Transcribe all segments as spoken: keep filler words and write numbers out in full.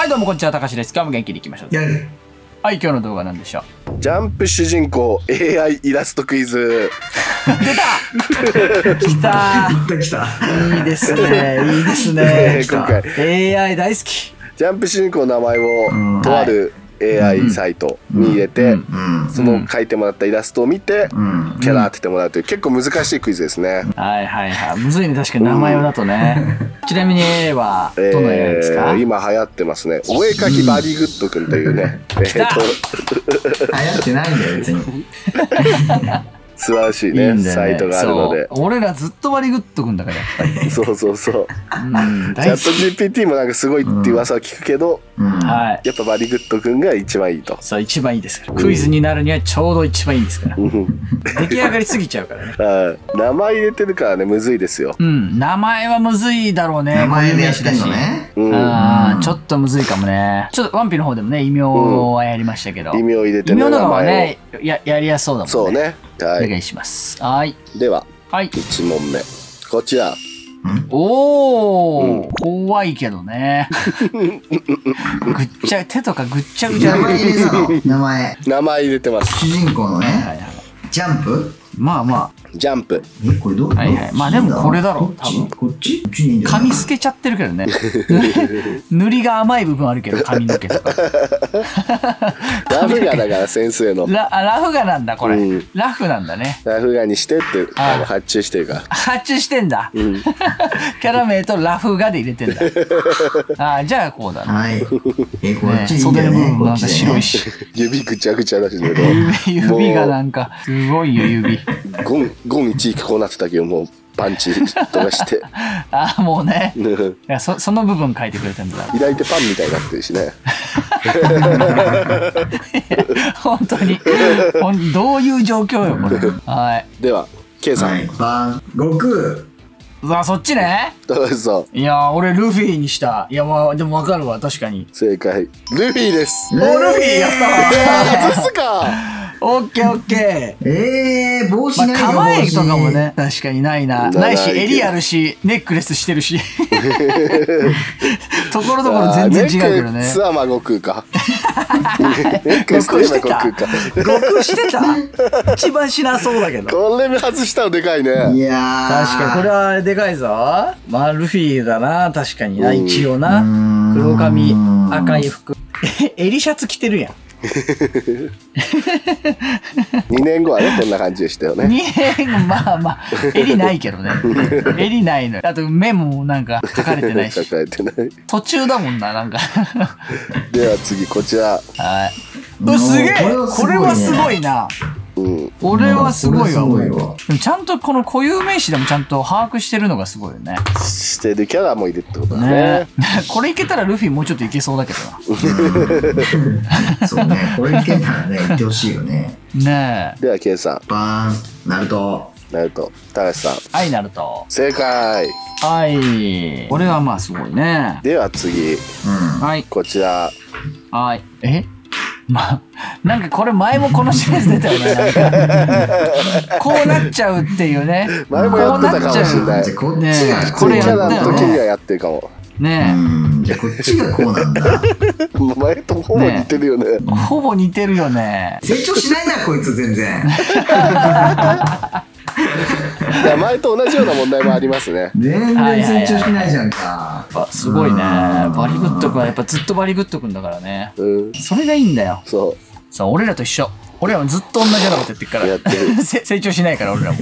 はい、どうもこんにちは、たかしです。今日も元気にいきましょう。はい、今日の動画なんでしょう。 ジャンプ主人公 エーアイ イラストクイズ。 出た来たー来たいいですね、いいですね。 今回エーアイ 大好き。 ジャンプ主人公の名前をとある エーアイ サイトに入れて、その描いてもらったイラストを見てキャラ当ててもらうという結構難しいクイズですね。 はいはいはい、むずいね、確かに名前だとね。ちなみに エーアイ はどの エーアイ ですか？ 今流行ってますね、お絵描きバディグッドくんというね、えっと流行ってないんだよ別に。 素晴らしいねサイトがあるので、 俺らずっとバディグッドくんだから、やっぱりそうそうそうチャット ジーピーティー もなんかすごいっていう噂を聞くけど、やっぱバディグッドくんが一番いいと。 そう、一番いいですから、クイズになるにはちょうど一番いいんですから。出来上がりすぎちゃうからね。 名前入れてるからね、むずいですよ。 うん、名前はむずいだろうね。 名前でやってんのね。 ああ、ちょっとむずいかもね。ちょっとワンピの方でもね、異名はやりましたけど、 異名入れてね、異名の方がね、ややりやすそうだもんね。 そうね、 お願いします。はい。 では、 はい、 いち問目こちら。 おお、怖いけどね。ぐっちゃ手とかぐっちゃぐちゃ。 名前入れたの？名前。 名前入れてます。 主人公のね。ジャンプ？ まあまあ。 ジャンプ。 え、これどう？ はいはい。まあでもこれだろう。多分。 こっち？ 髪透けちゃってるけどね。塗りが甘い部分あるけど、髪の毛とか。 ラフガだから先生の。 ララフガなんだこれ。ラフなんだね。 ラフガにしてってあの発注してるから。 発注してんだ。キャラ名とラフガで入れてんだ。ああ、じゃあこうだな。 はい。え、こっち袖の部分なんか白いし。 指ぐちゃぐちゃだしね。 指がなんかすごいよ指。 ゴンゴン一時こうなってたけど、もうパンチとかして。 ああ、もうね。いや、そその部分書いてくれてんだ。 左手パンみたいになってるしね。 本当にほんどういう状況よこれ。はい。 では K さん。 バン悟空。 うわ、そっちね。 そう。 いや、俺ルフィにした。いや、まあでもわかるわ、確かに。 正解、ルフィです。 お、ルフィやったわ。外すか。 オッケーオッケー。ええー、帽子ないよ。 構えとかもね、確かにないな。ないし、襟あるし、ネックレスしてるし。ところどころ全然違うけどね。 ネックレスは悟空か。ネックレスといえば悟空か。 悟空してた？一番しなそうだけど。 これ外したのでかいね。 いやー。確かにこれはでかいぞ。まあ、ルフィだな、確かにな、一応な。黒髪、赤い服。襟シャツ着てるやん。 にねんごはね、こんな感じでしたよね。 にねんご、まあまあ、襟ないけどね。襟ないのよ。あと目もなんか書かれてないし。 書かれてない。 途中だもんな、なんか。 では次、こちら。 はい。うわ、すげえ！これはすごいな。うん、俺はすごいわ。でもちゃんとこの固有名詞でもちゃんと把握してるのがすごいよね。 してるキャラもいるってことだね。 これいけたらルフィもうちょっといけそうだけどな。そうね、これいけたらね、いってほしいよね。 ねえ。 では K さん。 バーン、ナルト。 ナルト。高橋さん。 はい、ナルト。 正解。 はい。これはまあすごいね。 では次。 はい。 こちら。 はい。え？まあ、なんかこれ前もこのシリーズ出たよね。なんかこうなっちゃうっていうね。 前もやってたかもしれない。 こっちがこれやったよね。時にはやってるかも。 ねえ。じゃあこっちがこうなんだ。 前とほぼ似てるよね。 ほぼ似てるよね。 成長しないなこいつ全然。 いや、前と同じような問題もありますね。 全然成長しないじゃんか。 すごいね。バリグッド君はやっぱずっとバリグッド君だからね。それがいいんだよ。 そう。 そう、俺らと一緒。俺らもずっと同じようなことやってるから。やってる。成長しないから俺らも。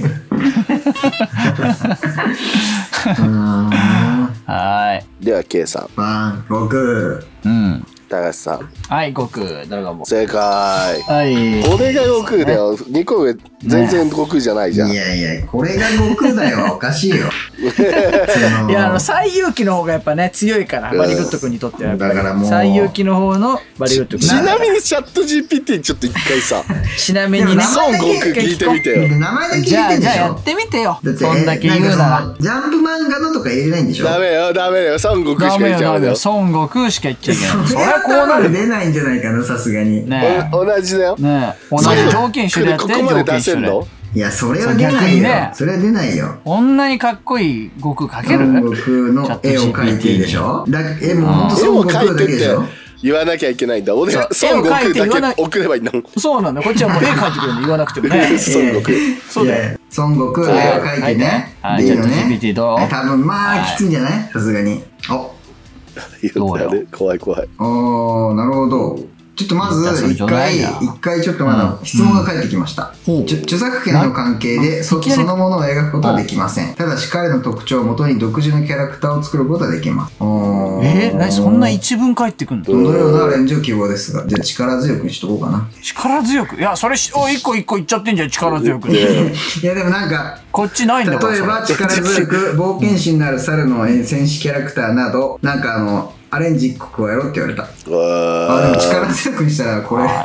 はい。 では K さん。 バン、悟空。 うん。 高橋さん。 はい、悟空、ドラゴンボール。 正解。 はい。 これが悟空だよ。にこ上、全然悟空じゃないじゃん。 いやいや、これが悟空だよ。おかしいよ。 いや、あの、最有機の方がやっぱね、強いから、バリグッド君にとっては。 だからもう。 最有機の方のバリグッド君。 ちなみにチャット ジーピーティー ちょっと一回さ。 ちなみにね。 孫悟空聞いてみてよ。 名前だけ聞いてんでしょ。 じゃあ、じゃあやってみてよ。そんだけ言うなら。 ジャンプ漫画のとか入れないんでしょ。 ダメよ、ダメよ。孫悟空しか言っちゃうよ。 孫悟空しか言っちゃいけない。そりゃこうなる。 出ないんじゃないかな、さすがに。 ね同じだよ。 ね同じ条件一緒でやって。 ここまで出せんの？ いや、それは出ないよ。ね、それは出ないよ。 こんなにかっこいい悟空描ける？ 孫悟空の絵を描いてるでしょ。だえ、もうほんと孫悟空だけでしょ。 言わなきゃいけないんだ。俺は孫悟空だけ送ればいいんだもん。 そうなんだ。こっちはもう絵描いてくるの言わなくてもね。 孫悟空。 そうだよ。 孫悟空の絵を描いてね。 はい、ちょっと ジーピーティー どう？ 多分まあきついんじゃない？さすがに。お。 どうよ。怖い怖い。 おー、なるほど。ちょっとまず一回、一回ちょっとまだ質問が返ってきました。著作権の関係でそのものを描くことはできません。ただし彼の特徴をもとに独自のキャラクターを作ることはできます。 えー、なにそんな一文返ってくんの？ どのようなアレンジを希望ですが、じゃあ力強くにしとこうかな。 力強く？いや、それ、お、一個一個言っちゃってんじゃん、力強く。 いや、でもなんか、 こっちないんだから。 例えば力強く冒険心のある猿の戦士キャラクターなど、なんかあの、アレンジいっこ加えろって言われた。あ、でも力強くにしたらこれ。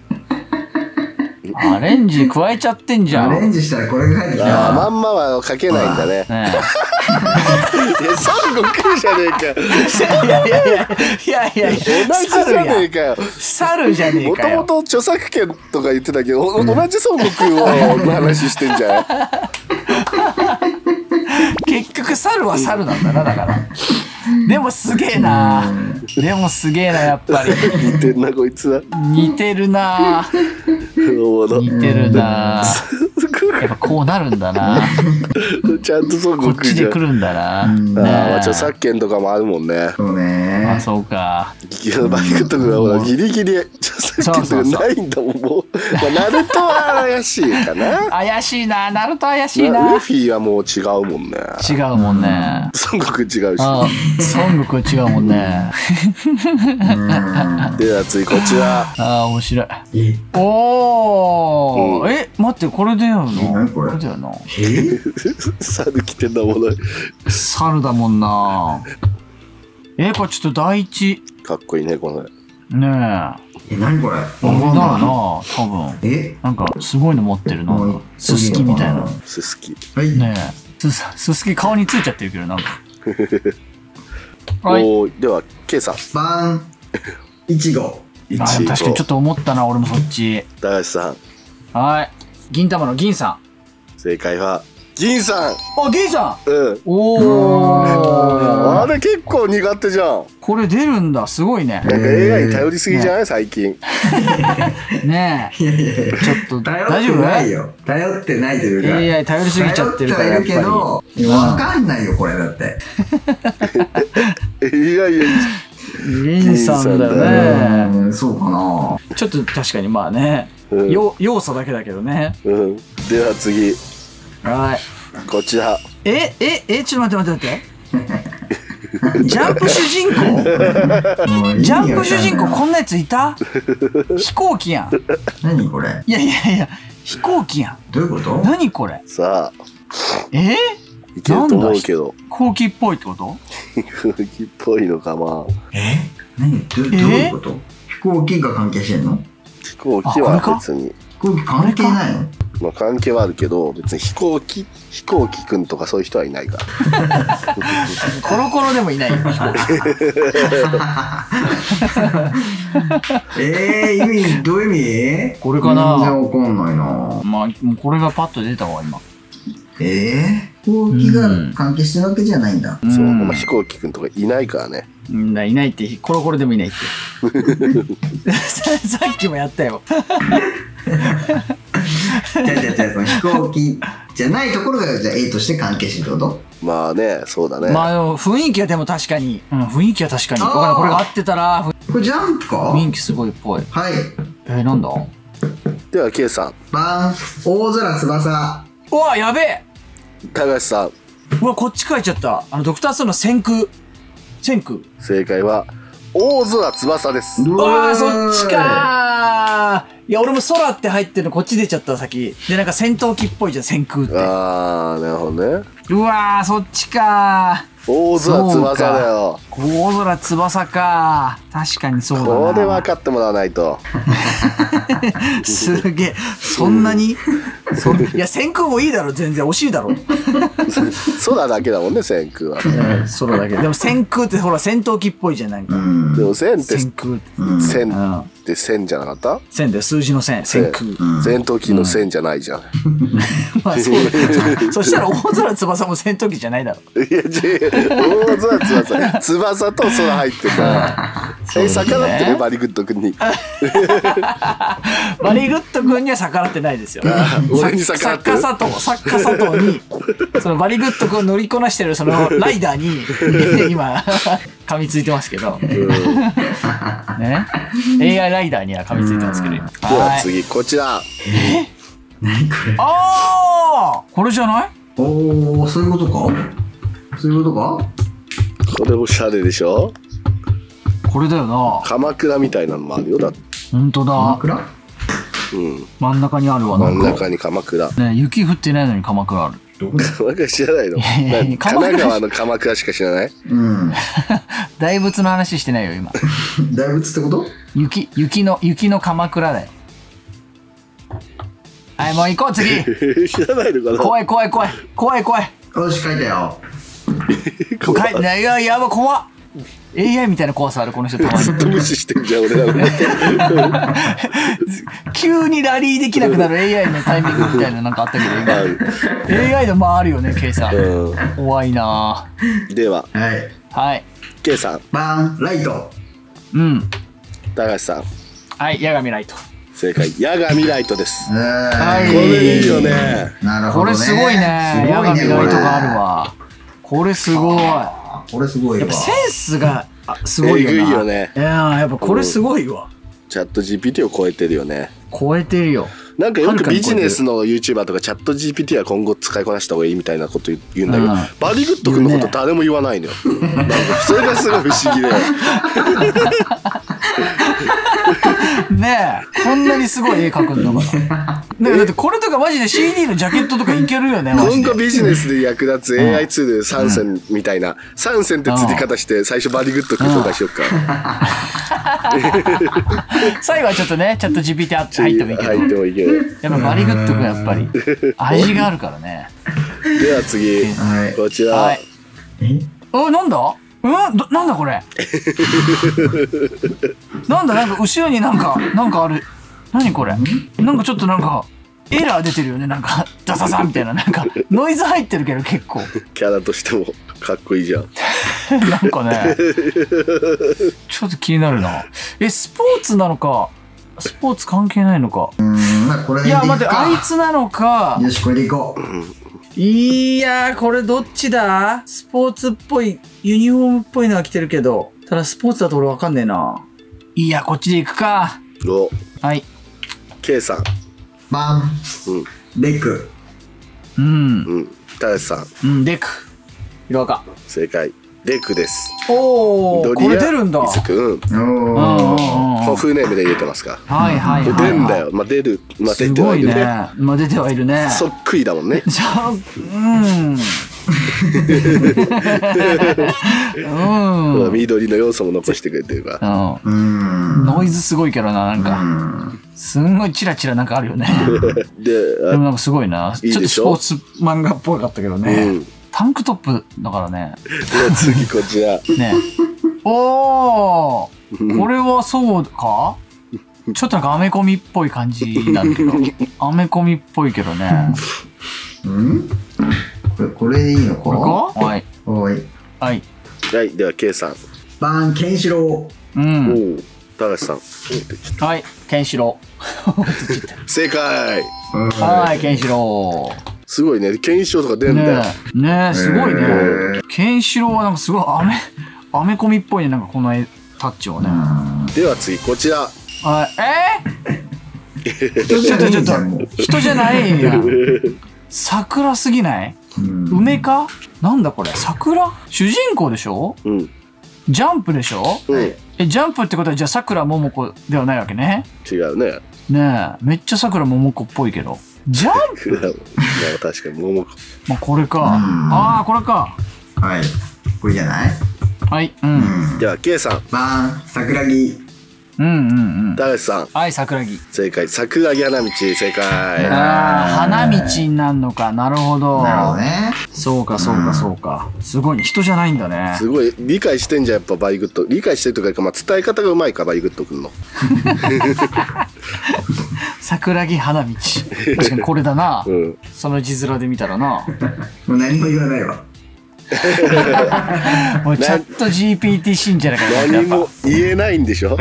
アレンジ加えちゃってんじゃん。 アレンジしたらこれが入ってきた。 ああ、まんまは書けないんだね。いや、孫悟空じゃねえか。 いやいやいやいやいや、 同じじゃねえかよ。 猿じゃねえかよ。 もともと著作権とか言ってたけど、同じ孫悟空の話してんじゃん。 結局猿は猿なんだな、だから。でもすげえな。でもすげえな、やっぱり。 似てんな、こいつは。 似てるな。似てるな。やっぱこうなるんだな。 ちゃんと孫悟空じゃん。 こっちで来るんだな。 ああ、まあ著作権とかもあるもんね。 そうね。 あ、そうか。 バイクとかはほらギリギリ著作権とかないんだもん。もうナルトは怪しいかな。 怪しいな。ナルト怪しいな。 ルフィはもう違うもんね。 違うもんね。 孫悟空違うし。 孫悟空違うもんね。 では次こちら。 ああ、面白い。おお。え、待って、これだよな。 何これ？ これだよな。 え？ 猿来てんだもんね。 猿だもんな。え、これちょっと第一。 かっこいいね、この。 ねえ。え、何これ？ あれだよな、多分。 え？ なんか、すごいの持ってるな。すすきみたいな。 すすき。 ねえ。すすき顔についちゃってるけど、なんか。 おー、では、K さん。 バン。いちご。 あ、確かにちょっと思ったな、俺もそっち。 高橋さん。 はい。銀玉の銀さん。 正解は、銀さん。 あ、銀さん。うん。 おー。 あれ結構苦手じゃん。 これ出るんだ、すごいね。 なんか エーアイ に頼りすぎじゃない最近。 ねえ。 いやいやいやちょっと、 大丈夫？ないよ。頼ってないというか。 エーアイ 頼りすぎちゃってるから。 頼ってはいるけど、わかんないよ、これだって。 いやいや。 銀さんだよね。 そうかな。 ちょっと確かにまあね。要素だけだけどね。 うん。では次。 はい。 こちら。 え、え、え、ちょっと待って待って待って。ジャンプ主人公ジャンプ主人公こんなやついた？飛行機やん。 何これ？ いやいやいや、飛行機やん。 どういうこと？ 何これ？ さあ。 え？ いけると思うけど。 飛行機っぽいってこと？ 飛行機っぽいのかまあ。 え？何？どどういうこと？飛行機が関係してんの？ 飛行機は別に。 飛行機関係ないの？ まあ関係はあるけど、別に飛行機、飛行機くんとかそういう人はいないから。 コロコロでもいないよ、飛行機。 えー、意味、どういう意味？ これかな？ 全然わかんないな。 まあ、もうこれがパッと出たわ、今。 えー、飛行機が関係してるわけじゃないんだ。 そう、まあ飛行機くんとかいないからね。 いないって、コロコロでもいないって。さっきもやったよ。 じゃあじゃあじゃあその飛行機じゃないところがじゃあ A として関係してるってこと？ まあね、そうだね。 まあ雰囲気はでも確かに、うん、雰囲気は確かに。これが合ってたら、 これジャンプか？ 雰囲気すごいっぽい。 はい。 えー、なんだ？ では K さん。 バン、大空翼。 うわ、やべえ。 高橋さん。 うわ、こっち書いちゃった。あのドクターストーンの先空。先空。 正解は大空翼です。 うわー、そっちかー。いや、俺も空って入ってるのこっち出ちゃった先。で、なんか戦闘機っぽいじゃん、先空って。 あー、なるほどね。 うわー、そっちかー。 大空翼だよ。 大空翼かー。確かにそうだな。 これ分かってもらわないと。 すげえ。そんなにそいや、先空もいいだろ、全然。惜しいだろ。 空だけだもんね、先空は。 空だけ。でも先空ってほら、戦闘機っぽいじゃん、なんか。 うん、 でも戦って、 先空って。 戦、 って線じゃなかった？ 線で数字の線、線空。 戦闘機の線じゃないじゃん。 まあそうそしたら大空翼も戦闘機じゃないだろ。 いや違う、大空翼翼と空入ってるからえ逆らってね、バリグッド君に。 バリグッド君には逆らってないですよ。 俺に逆らってる。 作家佐藤作家佐藤にそのバリグッド君を乗りこなしてるそのライダーに今噛みついてますけど、ね、エーアイ ライダーには噛みついてますけど。 では次こちら。 え？何これ？ ああ、これじゃない？ おお、そういうことか？そういうことか？ これおしゃれでしょ？ これだよな。 鎌倉みたいなのもあるよだって。 本当だ。 鎌倉？ うん。 真ん中にあるわ。 真ん中に鎌倉。 ね、雪降ってないのに鎌倉ある。 どこ？鎌倉知らないの？神奈川の鎌倉しか知らない？ うん。 大仏の話してないよ今。 大仏ってこと？ 雪雪の雪の鎌倉だよ。はい、もう行こう次。 知らないのかな？ 怖い怖い怖い怖い怖い。 よし書いたよ。 書いてない。いややば怖っ。エーアイ みたいな怖さあるこの人。 ずっと無視してんじゃん俺らの。 急にラリーできなくなる エーアイ のタイミングみたいななんかあったけど今 エーアイ の間あるよね K さん、うん、怖いな。 でははいはい K さんバーンライト。 うん。 高橋さんはい八神ライト。 正解八神ライトです。 はい、 これいいよね。 なるほどね。 これすごいね。八神ライトがあるわ。これすごい。 これすごいわ。 やっぱセンスがすごいよな。 えぐいよね。 いややっぱこれすごいわ。 チャット ジーピーティー を超えてるよね。 超えてるよ。 なんかよくビジネスの YouTuber とかチャット ジーピーティー は今後使いこなした方がいいみたいなこと言うんだけど、うん、バリグッド君のこと誰も言わないのよ。なんかそれがすごい不思議で。 ねえ、こんなにすごい絵描くんだから。ねえ、だってこれとかマジで シーディー のジャケットとかいけるよね。 今後ビジネスで役立つ エーアイ ツールさん選みたいな、さん選って釣り方して最初バリグッド君とかしよっか。 最後はちょっとね、チャット ジーピーティー 入ってもいいけど。 入ってもいいけど。 やっぱバリグッド君やっぱり味があるからね。 では次、はい、こちら。はい、 え？ お、なんだ？うん？どなんだこれ？なんだなんか後ろになんかなんかある。何これ？なんかちょっとなんかエラー出てるよね。なんかダササみたいななんかノイズ入ってるけど結構。 キャラとしてもかっこいいじゃん。 なんかね、ちょっと気になるな。え、スポーツなのか？スポーツ関係ないのか？ うん、まあこれでいや待ってあいつなのか。 よしこれでいこう。 いやーこれどっちだ？スポーツっぽいユニフォームっぽいのは着てるけど、ただスポーツだと俺わかんねえな。いやこっちで行くか。 おはい。 K さん。 バン。 うん。 デク。 うん。 うん。タヤさん。うん、デク。色赤。 正解。デクです。 おお。これ出るんだ。 イス君。 おお。 フルネームで入れてますか。 はいはいはい。 出るんだよ。まあ出る。まあ出てはいるね。 まあ出てはいるね。 そっくりだもんね。 じゃあ、うん。 うん。緑の要素も残してくれてるから。 うん。ノイズすごいけどな、なんか。すんごいチラチラなんかあるよね。で、でもなんかすごいな。ちょっとスポーツ漫画っぽかったけどね。タンクトップだからね。 で次こちら。 ね。おお。これはそうか？ちょっとなんかアメコミっぽい感じになるけど。アメコミっぽいけどね。 うんこれ、これでいいのか？ これか？はい。 はい。 はい。 はい、では K さん。 バーン、ケンシロウ。うん。 おお、高橋さん。 はい、ケンシロウ。正解。 はい、ケンシロウ。 すごいね、ケンシロウとか出んだよ。 ねえ、すごいね。ケンシロウはなんかすごいアメ、アメコミっぽいね、なんかこの絵、タッチをね。 では次、こちら。 はい、えー、ちょっとちょっと、人じゃないやん。桜すぎない？梅か？なんだこれ？桜？主人公でしょ？ うん。 ジャンプでしょ？ うん。 え、ジャンプってことはじゃあ桜ももこではないわけね？ 違うね。 ねえ、めっちゃ桜ももこっぽいけど。ジャンプ？ 確かにももこ。 まあこれか。ああ、これか。 はい。これじゃない？ はい。うん。 では K さん。 バーン、桜木。 うんうんうん。 高橋さん。 はい、桜木。 正解。桜木花道、正解。 ああ、花道になるのか。なるほど。 なるほどね。 そうか、そうか、そうか。すごいね。人じゃないんだね。 すごい。理解してんじゃん、やっぱバイグッド。理解してるとか、まあ、伝え方がうまいか、バイグッドくんの。 桜木花道。確かにこれだな。 うん、 その字面で見たらな。 もう何も言わないわ。 もうチャット ジーピーティー 信者だから。 何も言えないんでしょ。負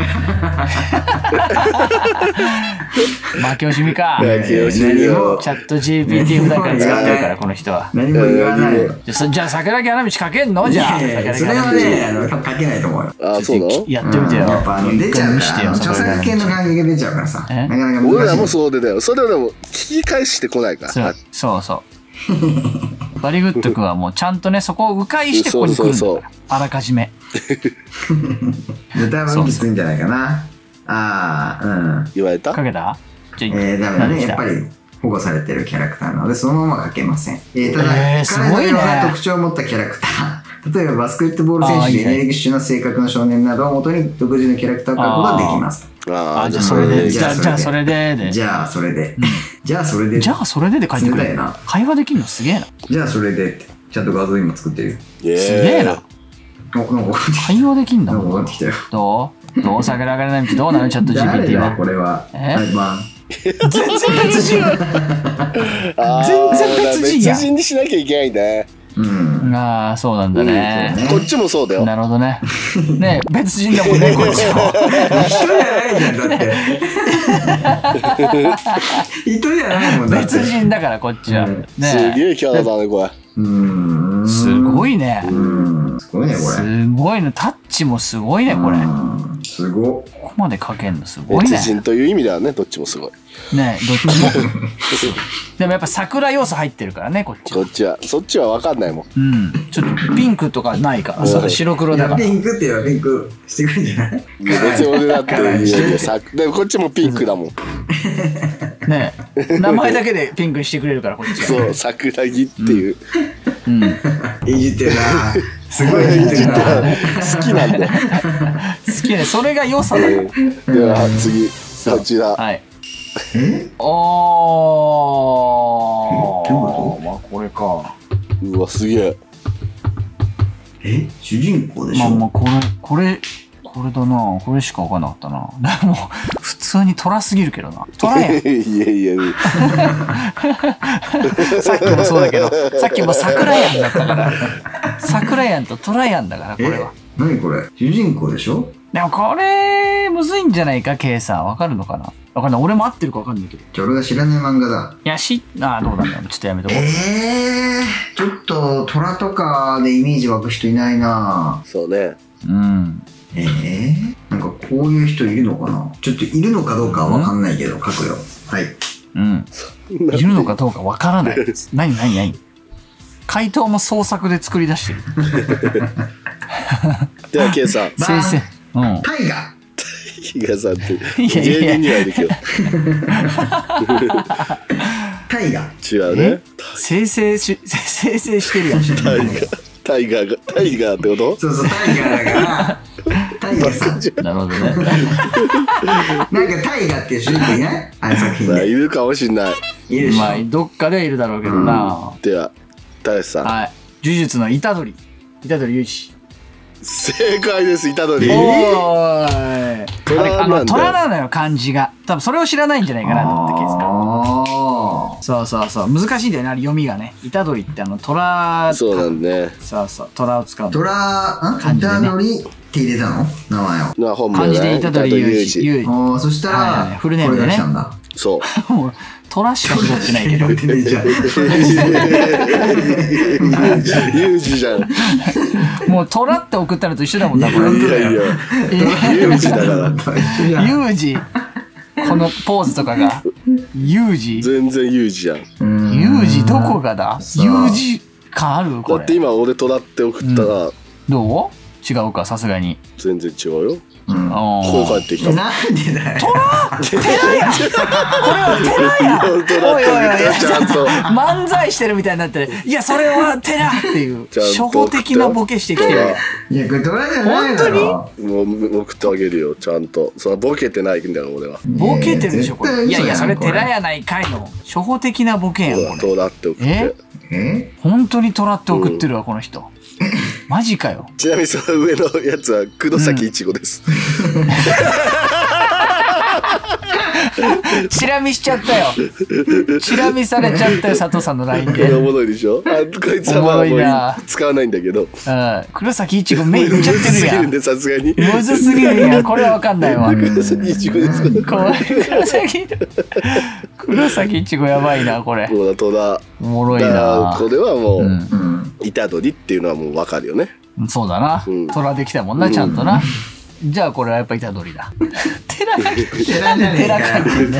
け惜しみか。 負け惜しみよ。 チャット ジーピーティー 普段から使ってるから、この人は。 何も言わない。 じゃあ桜木花道書けんの？じゃあ。 それはね、書けないと思うよ。 あ、そうなの？ やってみてよ。 やっぱ出ちゃうから。著作権の関係が出ちゃうからさ。なかなか難しい。 俺らもそうでだよ。それでも聞き返してこないから。 そうそう。バリグッド君はもうちゃんとね、そこを迂回してここに来るんだから、あらかじめ。 ネタはきついんじゃないかな。ああ、うん。 言われた？ かけた？ えー、ダメだね。やっぱり保護されてるキャラクターなので、そのままかけません。えー、ただ、 えー、すごいね。 彼のような特徴を持ったキャラクター。例えば、バスケットボール選手でエネルギッシュな性格の少年などを元に独自のキャラクターを描くことができます。 ああ、じゃあそれで、じゃあそれでで。 じゃあそれで。じゃあそれで。 じゃあそれでで書いてくれる。会話できるのすげえな。 じゃあそれでって。ちゃんと画像今作ってるよ。 すげえな。会話できんだもん。どうどう桜木花道どうなのチャット ジーピーティー は。 これは。 え全然別人。全然別人や。 別人にしなきゃいけないんだね。 うん。 ああ、そうなんだね。 こっちもそうだよ。 なるほどね。ね別人だもんね、こっちも。 人じゃないじゃん、だって。人じゃないもんだって。 別人だから、こっちは。 すげえキャラだね、これ。 うん。 すごいね。 うん。すごいね、これ。 すごいね。タッチもすごいね、これ。 すご。 ここまで書けんのすごいね。 別人という意味ではね、どっちもすごい。 ねどっちも。でもやっぱ桜要素入ってるからね、こっちは。こっちは。そっちは分かんないもん。 うん。ちょっとピンクとかないからさ、白黒だから。 ピンクって言えばピンクしてくれるんじゃない？ 別に俺だっていやいやさ、でもこっちもピンクだもん。 ね名前だけでピンクにしてくれるから、こっちは。 そう、桜木っていう。 うん。 いじってるな。すごいいじってるな。 好きなんだ。 好きね。それが良さだよ。 では次、こちら。 はい。 え？ ああ。まあこれか。 うわ、すげえ。 え？主人公でしょ？ まあまあこれ、これ、これだな。これしか分かんなかったな。でも、普通に虎すぎるけどな。虎やん。いやいや。 さっきもそうだけど、さっきも桜やんだったから。桜やんと虎やんだから、これは。 何これ？主人公でしょ？ でもこれ、むずいんじゃないか、K さん。わかるのかな？わかんない。俺も合ってるかわかんないけど。 じゃあ俺が知らない漫画だ。 いや、し、ああ、どうなんだろう。ちょっとやめとこう。 ええー、ちょっと虎とかでイメージ湧く人いないな。 そうね。 うん。 ええー、なんかこういう人いるのかな？ちょっといるのかどうかはわかんないけど、書くよ。はい。 うん。いるのかどうかわからない。何何何回答も創作で作り出してる。 では、K さん。 先生。うん。 タイガ。 タイガさんって、芸人にはいるけど。 タイガ。 違うね。 生成し、生成してるやん。 タイガ。タイガーが、タイガーってこと？ そうそう、タイガーだから、タイガーさん。 なるほどね。 なんかタイガーっていう主人公いない？あの作品で。 いるかもしんない。 いるでしょ。 まあ、どっかではいるだろうけどな。 では、大志さん。 はい。呪術の虎杖。虎杖裕二。 正解です、虎杖。 おーい。あの、虎なのよ、漢字が。多分それを知らないんじゃないかなと思って、ケースが。そうそうそう。難しいんだよね、あれ読みがね。虎杖ってあの、虎。 そうなんね。 そうそう。虎を使う。 虎、ん虎杖って入れたの名前を。 まあ、本名漢字で虎杖裕二。 ああ、そしたら、 フルネームでね。 そう。 虎しか拾ってないけど。 ユージじゃん。 もう虎って送ったのと一緒だもんな、これ。 いやいや。ユージだから。 ユージ。このポーズとかが。ユージ。 全然ユージじゃん。 ユージどこがだ？ユージ感ある？これ。 だって今俺虎って送ったら。 どう？違うか、さすがに。 全然違うよ。 こう帰ってきた。 なんでだよ。 トラ寺やこれは寺やおいおいおい、ちゃんと漫才してるみたいになってる。いや、それは寺っていう、初歩的なボケしてきてる。 いや、これトラじゃないだろ。 もう、送ってあげるよ、ちゃんと。それボケてないんだよ、俺は。 ボケてるでしょ、これ。いやいや、それ寺やないかいの。初歩的なボケやん、これ。 トラって送って。 え本当にトラって送ってるわ、この人。マジかよ。 ちなみにその上のやつは黒崎いちごです。 チラ見しちゃったよ。チラ見されちゃったよ、佐藤さんのラインで。 おもろいでしょ。あ、こいつはまあもう使わないんだけど。うん。 黒崎いちご目いっちゃってるやん。 むずすぎるんで、さすがに。 むずすぎるやん。これはわかんないわ。 黒崎いちごですか。 これ黒崎。黒崎いちごやばいな、これ。 そうだ、トラ。 おもろいな。 これはもう、虎杖っていうのはもうわかるよね。 そうだな。虎できたもんな、ちゃんとな。じゃあこれはやっぱ虎杖だ。寺が寺で寺書いてるね。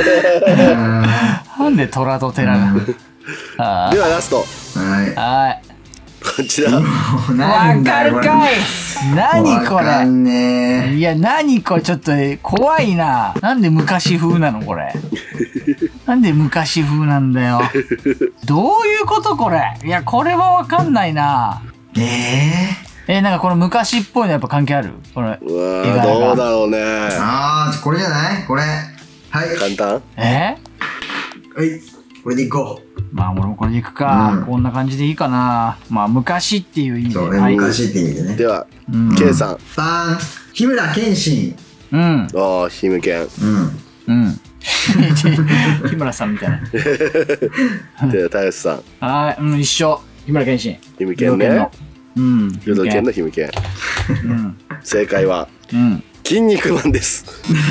なんで虎と寺が。 ではラスト。 はい。 はい。 こちら。 わかるかい。何これ。いや、何これ、ちょっと怖いな。なんで昔風なのこれ。なんで昔風なんだよ。どういうことこれ。いや、これはわかんないな。 ええ。 えー、なんかこの昔っぽいのやっぱ関係あるこれ。 うわー、どうだろうね。 あー、これじゃないこれ。はい。 簡単えー、はい。これでいこう。 まあ俺もこれでいくか、うん。こんな感じでいいかな。まあ昔っていう意味で。 そうね、はい、昔っていう意味でね。 では、うん、K さん。 バーン。日村謙信。 うん。 ああ、ひむけん。うん。 うん。日村さんみたいな。 では、たやすさん。 はい、うん、一緒。日村謙信。 ひむけんね。 うん。 ヨドケンのひむけん。うん。正解は、 うん。 筋肉マンです。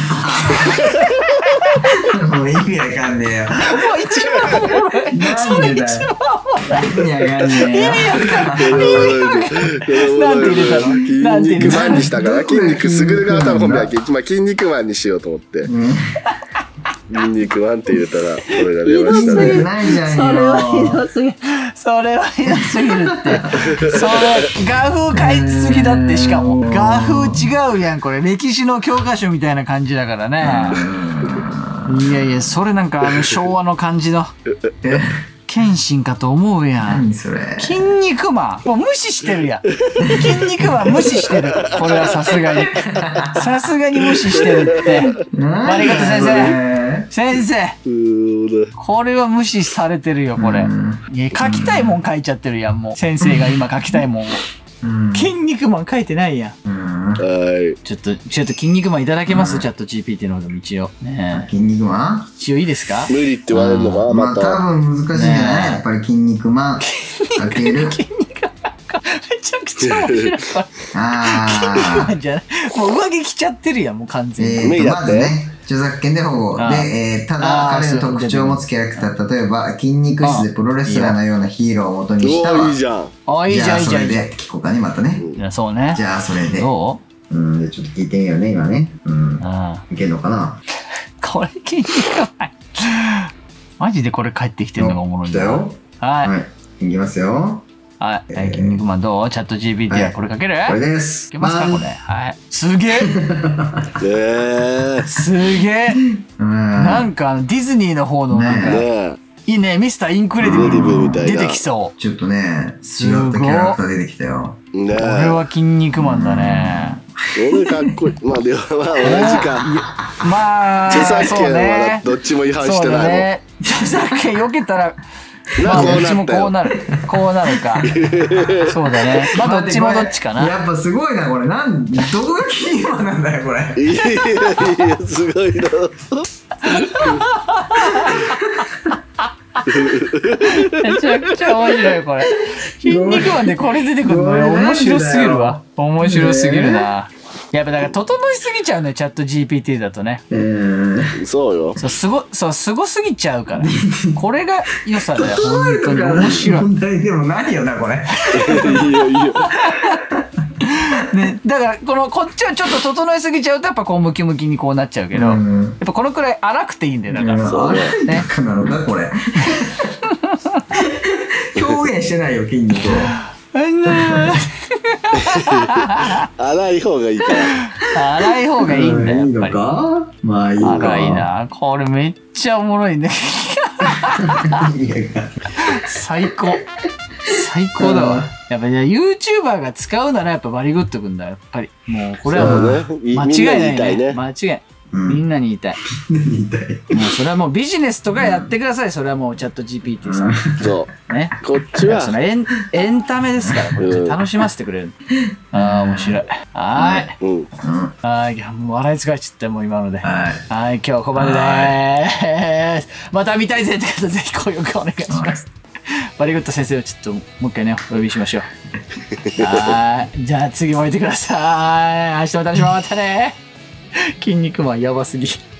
もう意味わかんねえよ。もう一番おもろい。 なんでだよ。意味わかんねえよ。 意味わかんない。なんて入れたの？ 筋肉マンにしたから、筋肉すぐるが多分本名は、まあ筋肉マンにしようと思って。筋肉マンって入れたら、これが出ましたね。 ないじゃんそれはひどすぎる。それはひどすぎるって。それ、画風変えすぎだって、しかも。画風違うやん、これ。歴史の教科書みたいな感じだからね。いやいや、それなんかあの昭和の感じの。謙信かと思うやん。 何それ。 筋肉マン。もう無視してるやん。筋肉マン無視してる。これはさすがに。さすがに無視してるって。ありがとう先生。先生。これは無視されてるよ、これ。いや、書きたいもん書いちゃってるやん、もう。先生が今書きたいもんを。筋肉マン書いてないやん。 はい。 ちょっと、ちょっと筋肉マンいただけますチャット ジーピーティー の方でも一応。ね筋肉マン一応いいですか無理って言われるのかまた。まあ多分難しいんじゃないやっぱり筋肉マン。かける。 筋肉マンか。めちゃくちゃ面白い。 あ筋肉マンじゃない。もう上着着ちゃってるやん、もう完全に。 えーと、まずね。著作権で保護。で、えー、ただ彼の特徴を持つキャラクター、例えば筋肉質でプロレスラーのようなヒーローを元にしたわ。 いいじゃん。 あ、いいじゃん、いいじゃん。 じゃあそれで聞こうかね、またね。 いや、そうね。 じゃあそれで。 どううん、ちょっと聞いてみようね、今ね。うん。いけんのかなこれ筋肉マン。マジでこれ帰ってきてるのがおもろいんだよ。はい。はい。いきますよ。 はい。筋肉マンどうチャット ジーピーティー はこれかけるこれです。 いけますかこれ。はい。すげええすげえなんかディズニーの方のなんか、いいね、ミスターインクレディブル出てきそう。 ちょっとね、違ったキャラクター出てきたよ。 これは筋肉マンだね。 これかっこいい。まあでもまあ同じか。 まあ、 著作権はどっちも違反してないもん。 著作権避けたら、まあどっちもこうなる。こうなるか。そうだね。まあどっちもどっちかな。 やっぱすごいな、これ。なん、どこが筋肉マンなんだよ、これ。 いやいやいや、すごいな。 めちゃくちゃ面白いこれ。筋肉マンでこれ出てくるの面白すぎるわ。面白すぎるな。やっぱだから整いすぎちゃうね、チャット ジーピーティー だとね。 そうよ。 そう、すご、そう、すごすぎちゃうから。これが良さだよ。本当に面白い。 問題でもないよな、これ。 いいよいいよ。 ね、だからこのこっちはちょっと整いすぎちゃうとやっぱこうムキムキにこうなっちゃうけど、やっぱこのくらい粗くていいんだよだから。 そうね。ね。なのかこれ。表現してないよ筋肉を。 粗い方がいいから。 荒い方がいいんだよ、やっぱり。 まあいいか。 荒いな。これめっちゃおもろいね。最高。最高だわ。やっぱり YouTuber が使うならやっぱバリグッドくんだよ、やっぱり。もうこれはもう間違いないね。間違いない。みんなに言いたい。みんなに言いたい。もうそれはもうビジネスとかやってください。それはもうチャット ジーピーティー さん。 そう。 ね。 こっちは。 そのエン、エンタメですから、こっち楽しませてくれる。ああ、面白い。はーい。うん。はい。もう笑い疲れちゃったもう今ので。はい。はい、今日はここまででーす。また見たいぜって方ぜひご協力お願いします。バリグッド先生をちょっともう一回ね、お呼びしましょう。はい。じゃあ次も見てください。明日も楽しみまたね。筋肉マンやばすぎ。